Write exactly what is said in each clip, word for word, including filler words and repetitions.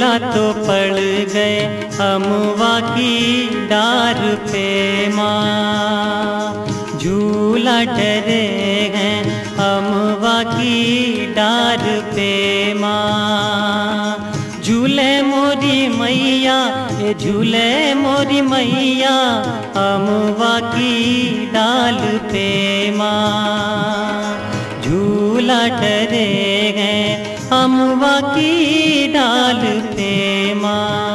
झूला तो पड़ गए अमवा की डार पे माँ, झूला डरे हैं अमवा की डार पे माँ। झूले मोरी मैया, ये झूले मोरी मैया, अमवा की डाल पे माँ। झूला डरे हैं अमवा की डाल पे माँ।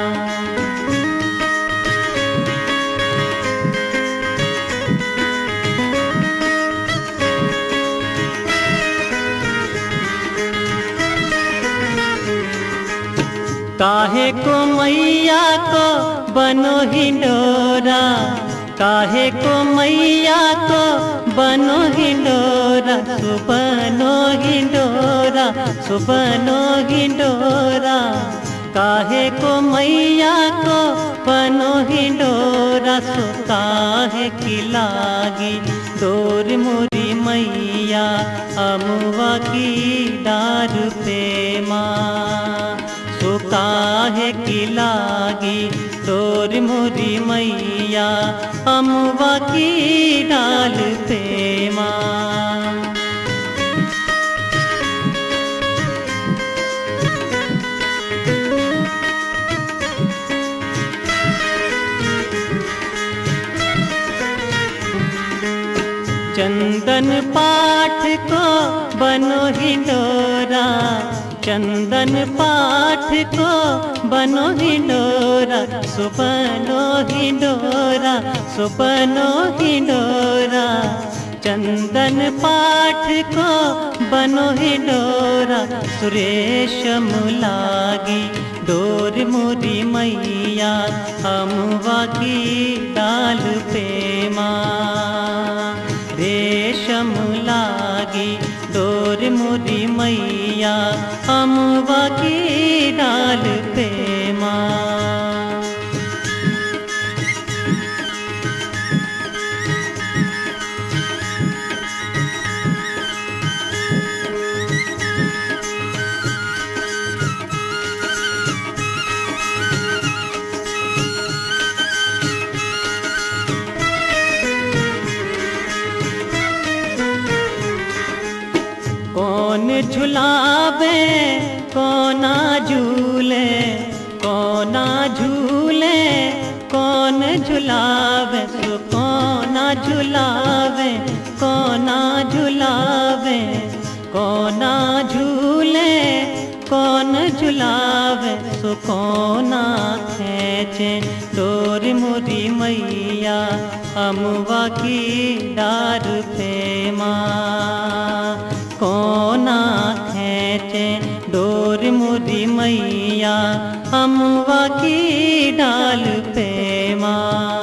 काहे को मैया को बनो हिंडोरा, काहे को मैया को बनो हिंडोरा, सुबनो हिंडोरा, सुबनो हिंडोरा। काहे को मैया को बनो हिंडोरा, सो काहे की लागी डोर मोरी मैया, अमवा की डार पे माँ। सो काहे की लागी डोर मोरी मैया, अमवा की डाल पे माँ। चंदन पाठ को बनो हिंडोरा, चंदन पाठ को बनो हिंडोरा, सुबनो हिंडोरा, सुबनो हिंडोरा। चंदन पाठ को बनो हिंडोरा, सुरेशम लागी डोर मोरी मैया, अमवा की डाल पे माँ। रेशम लागी डोर मोरी मैया, अमवा की डाल पे माँ। कौन झुलावे कौना झूले, कौना झूले कौन झुलावे, सो कौना झुलावे, कौना झुलावे। कौना झूले कौन झुलावे, सो कौना खींचे डोर मोरी मैया, अमवा की डार पे माँ। कौना खींचे डोर मोरी मैया, अमवा की डाल पे माँ।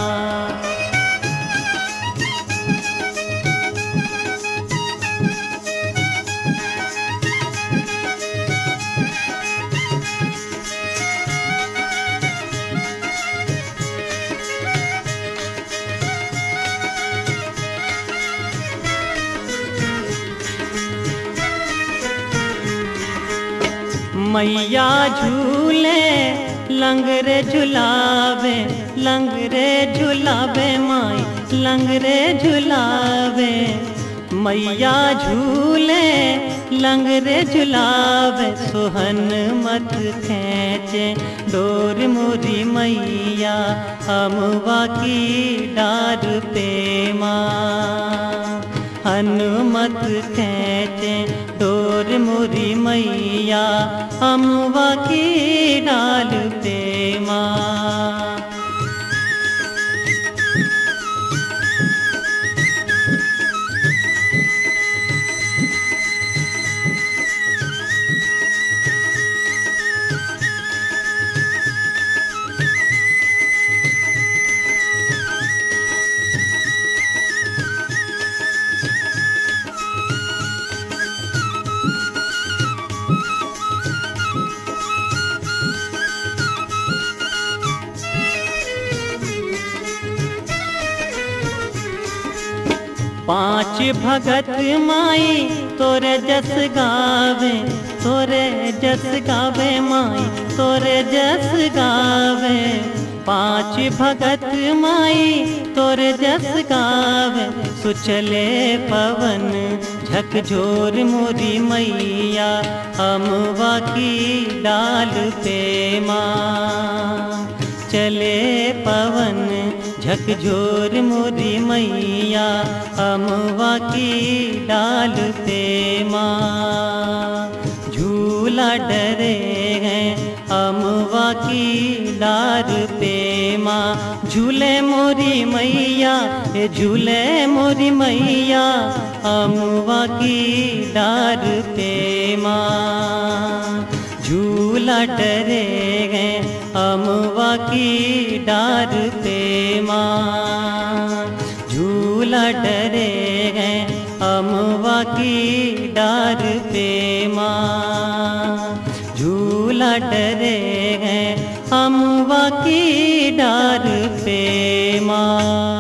मैया झूले लंगरे झुलावे, लंगरे झुलावे माई, लंगरे झुलावे। मैया झूले लंगरे झुलावे, सुहन मत खींचे डोर मोरी मैया, अमवा की डार पे माँ। हनुमत खींचे डोर मोरी मैया, अमवा की डाल पे माँ। पांच भगत माई तोर जस गावे, तोरे जस गावे माई तोरे जस गावे। पांच भगत माई तोरे जस गावे। सुचले पवन झकझोर मोरी मैया अमवा की डाल पे माँ। चले पवन झकझोर मोरी मैया अमवा की डाल पे माँ। झूला डरे हैं अमवा की डार पे माँ। झूले मोरी मैया ए झूले मोरी मैया अमवा की डार पे माँ। झूला डरे हैं अमवा की डार पे माँ। झूला डरे हैं अमवा की डार पे माँ। झूला डरे हैं अमवा की डार पे माँ।